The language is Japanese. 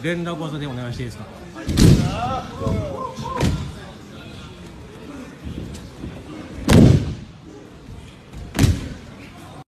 連絡技でお願いしていいですか。